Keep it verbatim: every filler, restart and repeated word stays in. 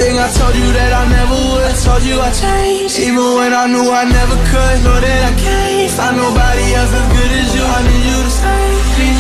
Everything I told you that I never would, I told you I changed. Even when I knew I never could, know that I can't find nobody else as good as you. I need you to stay.